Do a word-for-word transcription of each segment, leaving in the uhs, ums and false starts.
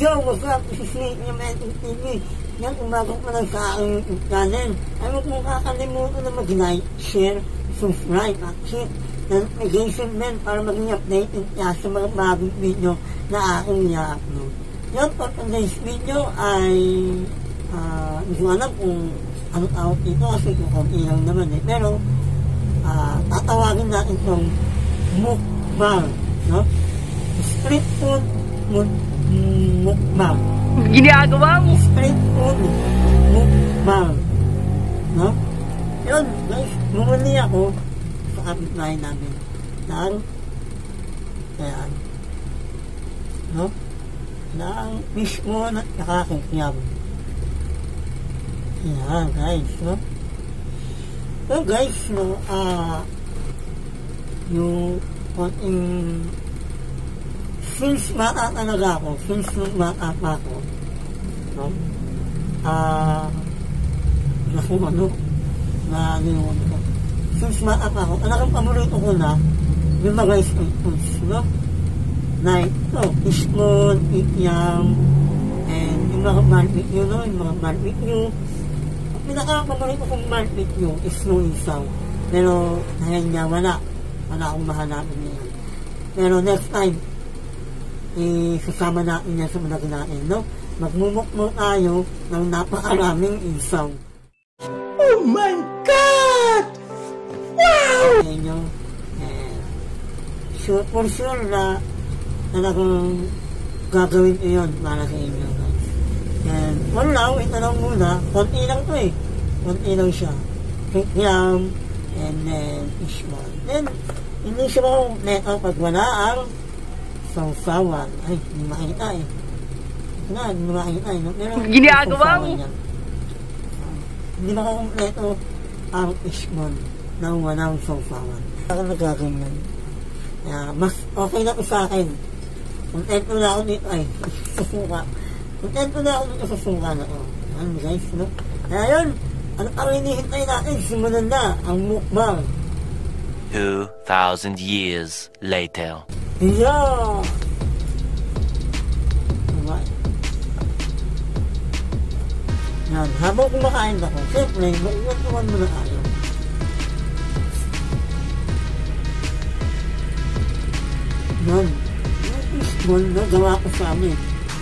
Yo, what's up? This is Nate ng Mental T V. Yan, umagong pa lang sa aking YouTube channel. Ay, huwag mong kakalimutan na mag-like, share, subscribe, at hit na notification bell para maging updated ka sa mga bagong video na aking i-upload. Yan, for today's video ay uh, hindi ko alam kung ano tawag dito kasi kung konti lang naman eh. Pero, uh, tatawagin natin itong mukbang, no? Street food mukbang. Ginagawa mo? Street food mukbang, no? Yun, guys, bumuli ako sa kapitbahay namin. Saan? Kaya, no? Nang mismo na nakakikiyam. Yan, guys, no? So, guys, no, ah, uh, yung konting since bata talaga ako, since nung bata pa ako, no? Ah, uh, naku, ano, na niyon ko. Since bata pa ako, talagang paborito ko na yung mga street foods, no? Na ito, fishball, ikyam, and yung mga barbecue, no? Yung mga barbecue. Ang pinaka-paborito kong barbecue is nung isaw. Pero, dahil nga wala, wala akong mahanapin niya. Pero next time, isasama natin yan sa mga natin, no? Magmumukmo tayo ng napakaraming isaw. Oh my God! Wow! Inyo, eh, sure, for sure na talagang gagawin ko yun para sa inyo, guys. And, wala, ito lang muna, konti lang to eh. Konti lang siya. Kikyam, and then, fishball. Then, hindi siya mo neto pag wala ang sausawan. Ay, hindi makikita eh. Ito na, hindi makikita eh. No? Pero, ginagawa mo? Uh, hindi makakompleto ang fishball na walang sausawan. Ako nagkaganyan. Kaya, mas okay na ito sa akin. Kontento na ako dito ay, susuka. Kontento na ako dito sa suka na ito. Yan guys, no? Kaya yun, ano ang hinihintay natin? Simulan na ang mukbang. Two thousand years later. Yeah! Diba? Yan, habang kumakain ako, siyempre, mag-iwan mo na tayo. Yan. Yung fishball na gawa ko sa amin.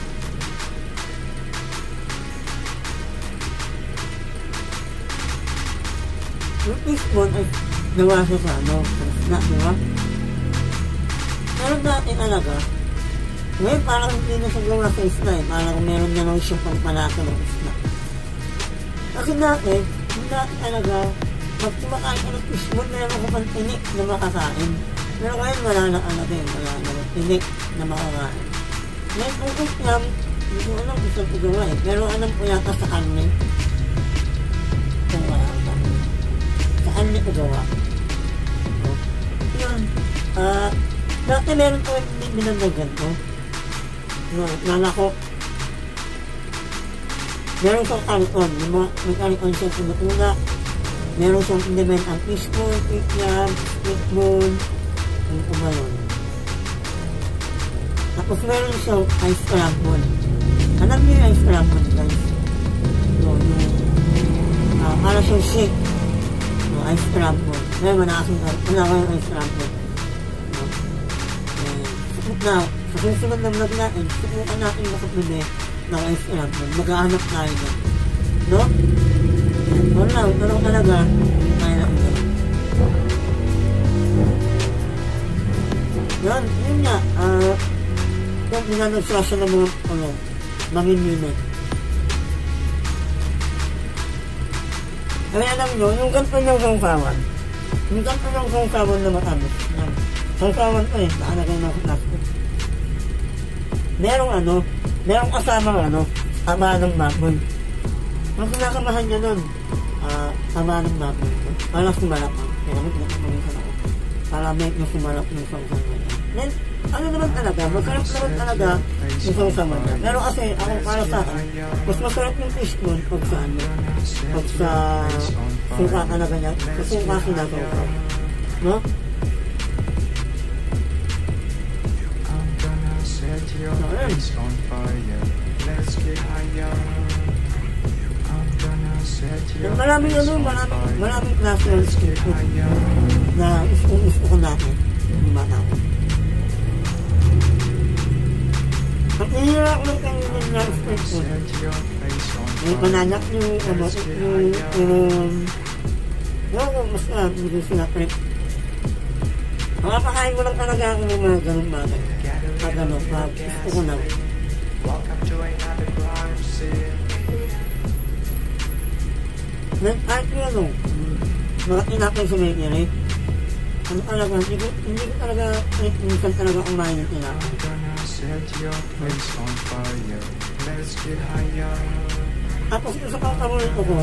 Yung fishball ay gawa siya sa ano, sa snack, diba? Meron dati talaga, ngayon parang hindi na siya gawa sa isla eh, parang meron na lang siyang pangpalasa ng isla. Kasi dati, hindi dati talaga, pag kumakain ka ng fishball, meron ko pang tinik na makakain. Pero ngayon wala na ano din, wala na tinik na makakain. Ngayon kung ikyam, hindi ko alam kung saan ko gawa eh, pero alam ko yata sa kanli. Kung wala sa kanli. Sa kanli ko gawa. So, yun, ah, uh, dati meron ko yung binandagan ko. Nanakok. Meron siyang kalikon. May kalikon siyang pinutula. Meron siyang indimen ang fishball, ikyam, fishball, yung umalon. Tapos meron siyang ice scramble. Alam niyo yung ice scramble, guys? So, yung, uh, para siyang shake. So, ice scramble. Ngayon, manakasin ka. Wala ko yung ice scramble. Now, sa susunod na vlog natin, subukan natin makapili ng ice scramble. Mag-aanap tayo na. No? Wala, wala talaga. Kaya na ito. Yan, yun nga. Uh, kung minanagsasya ng mga, ano, manginminit. Kaya alam nyo, yung ganito yung sangsawan. Yung ganito yung sangsawan na matamis. Yan. Sangsawan ko eh, nakalagay na sa plastic. Merong ano, merong kasamang ano, tama ng baboy. Ang kinakamahan niya nun, uh, tama ng baboy. Para sumalap ang, kaya may pinakamahin ako. Para may yung sumalap ng sangsawan niya. Then, ano naman talaga, masarap naman talaga yung sangsawan niya. Pero kasi, ako para sa akin, mas masarap yung fishball pag sa ano, pag sa suka talaga niya. Kasi suka sinagawa. No? Your face on fire. And maraming ano, maraming, maraming klase ng street food na gusto ko natin. Hindi ba ako? Ang ihirap ng kainin ng street food. May pananak yung, ano, yung, yung, yung, mas na, hindi sila prep. Makapakain mo lang talaga ako ng mga ganong bagay. Pag ano, pag gusto ko na. Kahit yung ano, mga tinapay sa may kiri, ano talaga, hindi ko, hindi ko talaga, minsan talaga kumain ng tinapay. Tapos yung sa pagkamulit ko,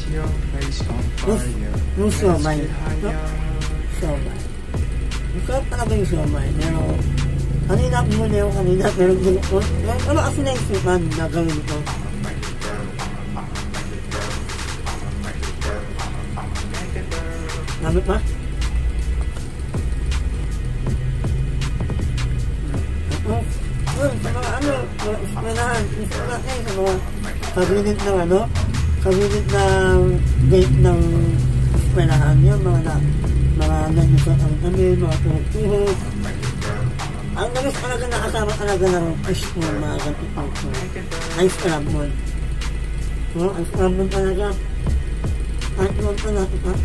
yung siomay, no? Siomay. Masarap talaga yung siomay, pero kanina muna yung kanina, pero ano kasi naisipan na gawin ko? Namit ba? Tapos, yun, sa mga ano, mga eskwelahan, eskwelahan eh, sa mga kabinet ng ano, kabinet ng gate ng eskwelahan, yun, mga na, mga nangyasa ang kami, mga tuhog-tuhog. Ang namis talaga nakasama talaga ng ice cream, mga ganito. Ice cream mo. No, ice cream mo talaga. Kahit naman pa natin, ha?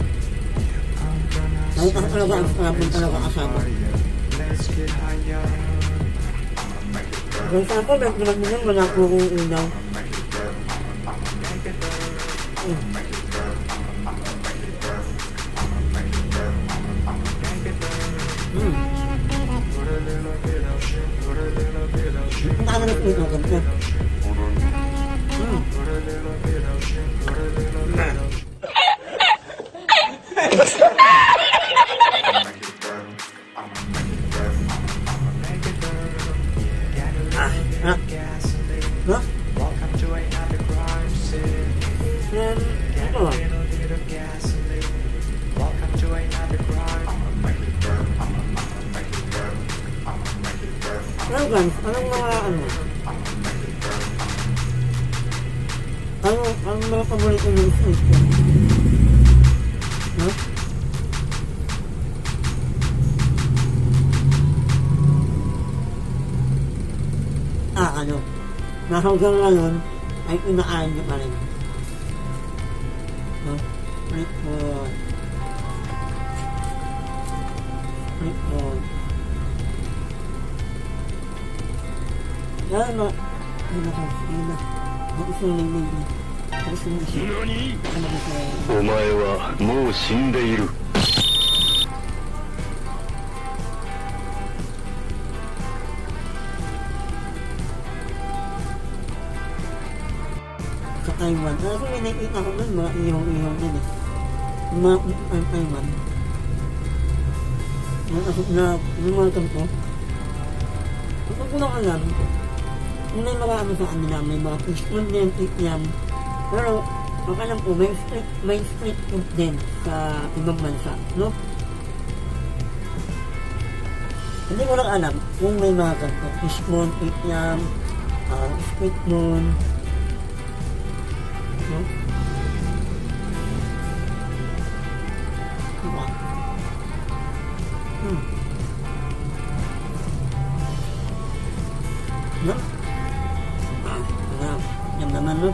Kahit ako talaga ang sarapin talaga kasama. Kung saan po, ba't naman nila wala po kong ilaw. Hmm. Hmm. Punta ka na rin ito, ganito. Hmm. Ah, ha? Yan, ito ba? Ano guys, anong mga ano? Ano, anong mga paborito ng street food? Ha? Ah, ano? Na hanggang ngayon ay inaayon nyo pa rin. No? Street food. Street food. Yan, ma... Yan na, yan na. Ang isang lingling. Ang isang lingling. Ano ba siya? お前はもう死んでいる。 Sa Taiwan. Kasi may nakikita ko nun, mga ihong-ihong din eh. Mga ang Taiwan. Nakasok na, lumalatan ko. Kapag ko lang alam, may mga ano sa kanila, may mga fishbone din, ikyam. Pero, ang alam ko, may street, may street food din sa ibang bansa, no? Hindi ko lang alam kung may mga ganito. Fishbone, ikyam, uh, street moon, no? Diba? Hmm. No? Ah, ah, yan naman, no?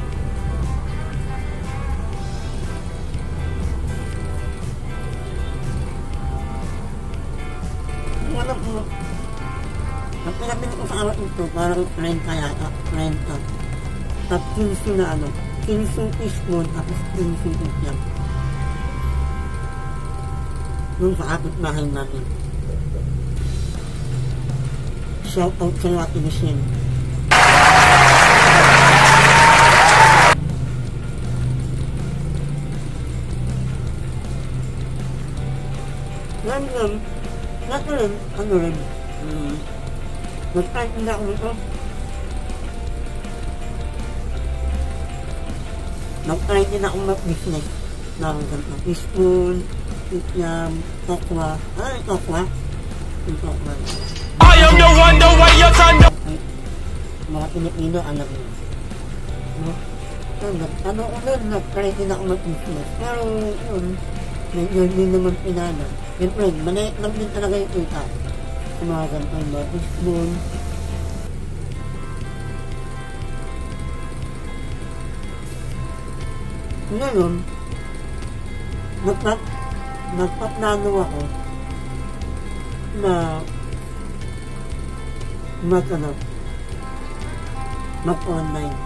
Kung alam ko, ang pinabili ko sa awat ito, parang renta yata, renta. At kinso na ano, kinso fishbone, tapos kinso ikyam. Yung sa ating bahay natin. Shout out sa Wati Machine. Yan yan. Nato rin, ano rin. Hmm. Nag-type na ako nito. Nag-type din ako mag-business. Na ganito. Fishbone, ikyam, tokwa. Ano yung tokwa? Yung tokwa. I am the one, the way you turn the... Mga Pilipino, alam mo. No? Yun, nag- ano ko nun, nag-try din ako mag-business. Pero yun, yun, yun din naman pinana. Siyempre, maliit lang din talaga yung kita. Sa mga ganitong mga fishbowl. Ngayon, nagpat, nagpaplano ako na mag, ano, mag-online.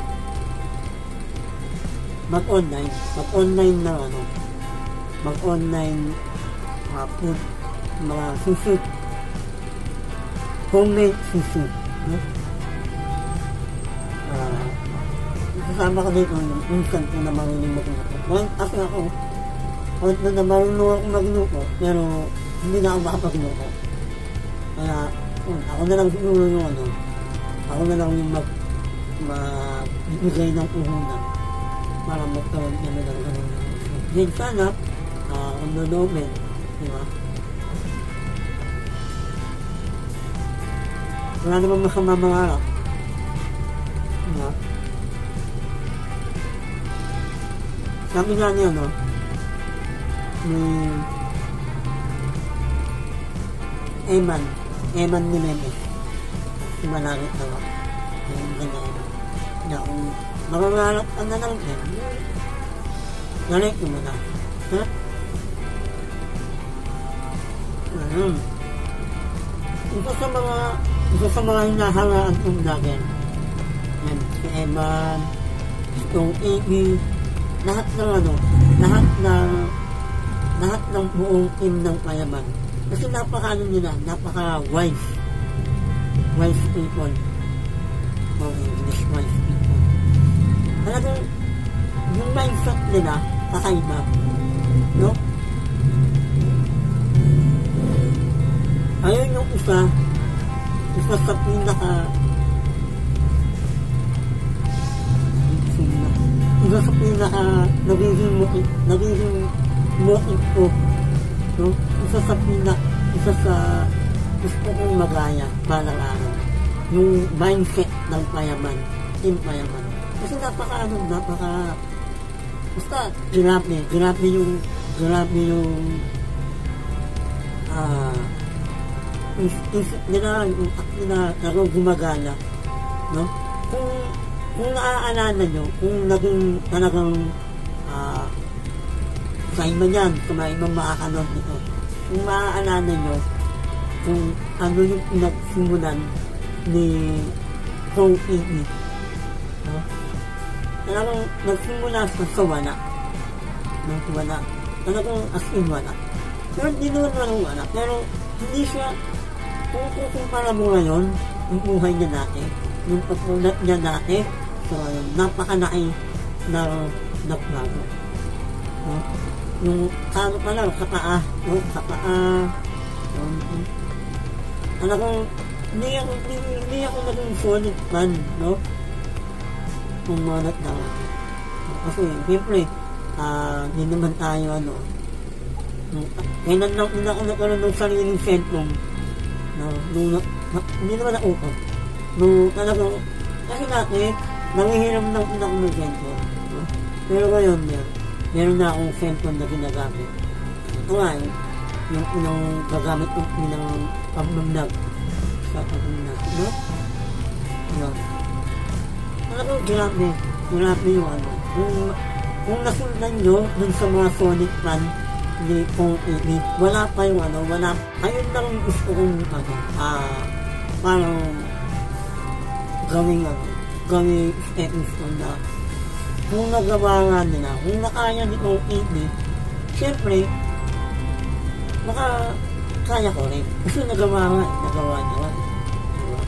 Mag-online. Mag-online na, ano, mag-online uh, food, mga sushi. Homemade sushi. No? Uh, kasama ko dito yung instant ko na marunong magluto. Well, kasi ako, kahit na marunong ako magluto, pero hindi na ako makapagluto. Kaya, yun, ako na lang siguro yung ano, ako na lang yung mag, magbigay ng puhunan para magkaroon kami ng ano. Din sana, uh, kung nanomen, di ba? Wala naman masama mangarap. Di ba? Sabi nga niya, no? Ni Eman. Eman ni Meme. Si Malangit na ba? Yung ganyan. Na kung makangarap ka na lang yan, nalike mo na. Ha? Ayun. Isa sa mga isa sa mga hinahangaan kong vlogger. Yan, si Eman, itong A B, lahat ng ano, lahat ng lahat ng buong team ng Payaman. Kasi napaka ano nila, napaka wise. Wise people. Mga English wise people. Talagang yung mindset nila, kakaiba. No? Ayun yung isa, isa sa pinaka isa sa pinaka nagiging motive, nagiging motive ko, no? Isa sa pinaka, isa sa gusto kong magaya balang araw, yung mindset ng Payaman, team Payaman. Kasi napaka ano, napaka basta grabe, grabe yung grabe yung ah uh, isip nila, yung act nila na gumagana, no? Kung kung naaalala nyo, kung naging talagang uh, sa iba yan, sa mga ibang makakanood nito, kung maaalala nyo kung ano yung pinagsimulan ni Kong T V, no? Talagang nagsimula sa sa wala, no? Wala, talagang as in wala, pero hindi naman walang wala, pero hindi siya, kung kukumpara mo ngayon yung buhay niya dati, yung pagpulat niya dati, so, napakalaki na nagbago. No? Yung ano pa lang, sa paa, no? Sa paa, um, ano kung, hindi ako, hindi, hindi ako naging solid fan, no? Kung manat na. Kasi, siyempre, ah, uh, hindi naman tayo, ano, kailan lang hindi ako nagkaroon ng sariling cellphone, no? Nung, na, hindi naman naupo. Nung talagang, kasi dati, nangihiram lang din ako ng cellphone. No? Pero ngayon, meron, meron na akong cellphone na ginagamit. Ito nga, yung, yung unang gagamit ko ng pag-vlog sa pag-vlog. No? Yun. Talagang grabe. Grabe yung ano. Kung, kung nasundan nyo dun sa mga Sonic fan ni Kong T V, wala pa yung ano, wala. Ayun lang gusto kong ano, ah, parang gawing ano, gawing stepping stone na kung nagawa nga nila, kung nakaya ni Kong T V, siyempre, maka kaya ko rin. Kasi nagawa nga, nagawa niya. Diba?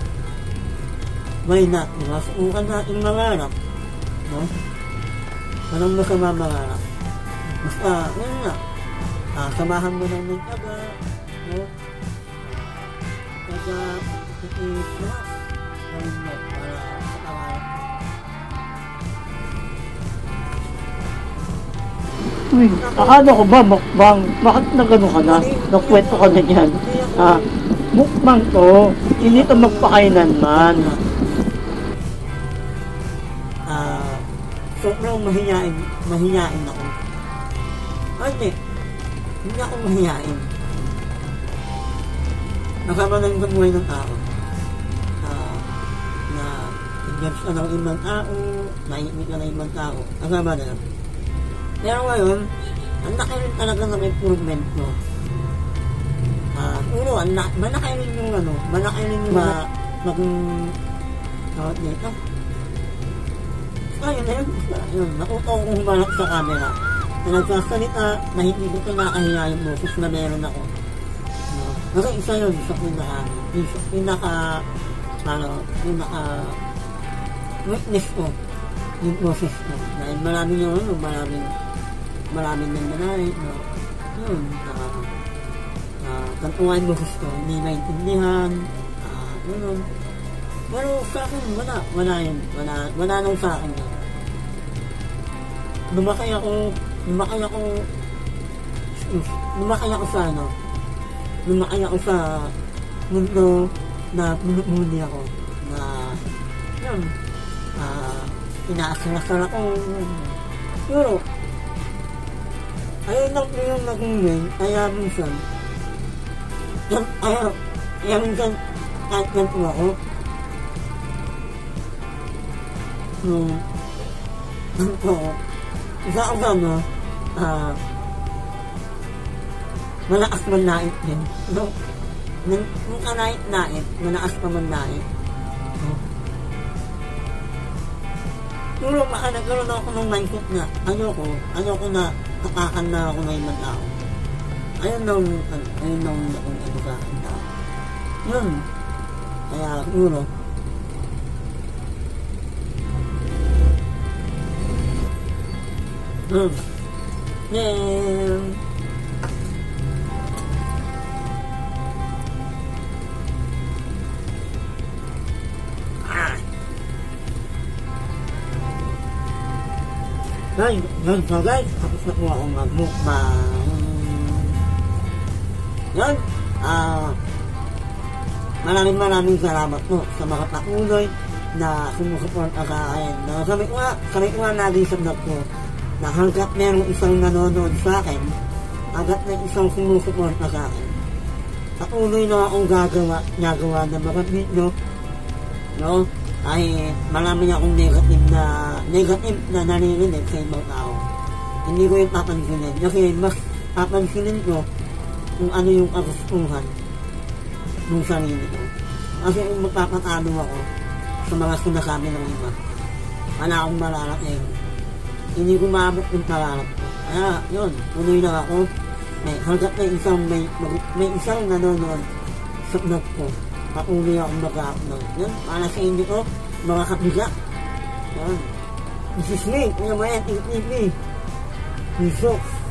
Why not? Diba? Subukan natin mangarap. No? Anong masama mangarap? Basta, yun nga. Ah, samahan mo lang ng taga. No? Taga, itiis na. Gawin mo para sa pangarap. Uy, akala ko ba mukbang? Bakit na gano'n ka na? Nakwento ka na yan. Ah, mukbang to, hindi to magpakailanman. Ah, sobrang mahihain, mahihain ako. Hindi, hindi ako mahihain. Nakama na yung buhay ng tao. Uh, na i-judge ka ng ibang tao, naimik ka ng ibang tao. Nakama na lang. Pero ngayon, ang laki rin talaga ng improvement ko. Ah, uh, uno, ang laki, malaki rin yung ano, malaki rin yung ma, maging, tawag nito. Ayun na yun, yun, nakuha kong humalak sa camera. Na nagsasalita, na hindi ko pinakahiya yung boses na meron ako. No? Kasi isa yun, sa pinaka, pinaka, ano, pinaka, witness ko, yung boses ko. Dahil maraming yung ano, maraming, maraming nang nanay, no? Yun, uh, uh, kantuan boses ko, hindi naintindihan, uh, yun, pero sa akin, wala, wala yun, wala, wala nang sa akin yun. Lumakay ako, lumakay ako, lumakay ako sa ano, lumakay ako sa mundo na pinupuli ako, na, yun, ah, inaasal-asal ako, pero, ayun lang po yung naging kaya minsan, yan, ayaw, kaya minsan, kahit yan po ako, Hmm. Ano isa ako ano, ah, malakas man nait din. No? Nung kanait-nait, malakas pa man nait. No? Pero maka nagkaroon ako ng mindset na, ayoko, ayoko na takakan na ako ng ibang tao. Ayun nung, ayun nung akong ito sa akin tao. Yun. Kaya, siguro, Hmm. Then, ah. Guys, guys, so guys, tapos na po akong mag-mukbang. Yan, ah, maraming maraming salamat po sa mga patuloy na sumusuporta sa akin. Na sabi ko nga, sabi ko nga lagi sa vlog ko, na hanggat merong isang nanonood sa akin, hanggat may isang sumusuporta sa akin, patuloy na akong gagawa, gagawa ng mga video, no? Ay marami akong negative na, negative na naririnig sa ibang tao. Hindi ko yung papansinin, kasi mas papansinin ko kung ano yung kagustuhan ng sarili ko. Kasi kung magpapatalo ako sa mga sinasabi ng iba, wala akong malalaking. Hindi ko maabot yung pangarap ko. Kaya, yun, tuloy na ako. May, hanggat may isang, may, may isang nanonood sa vlog ko, patuloy akong mag-upload. Yun, para sa hindi ko, mga kapiga. Yun. This is me, Kuya Mayan, T V. Peace out.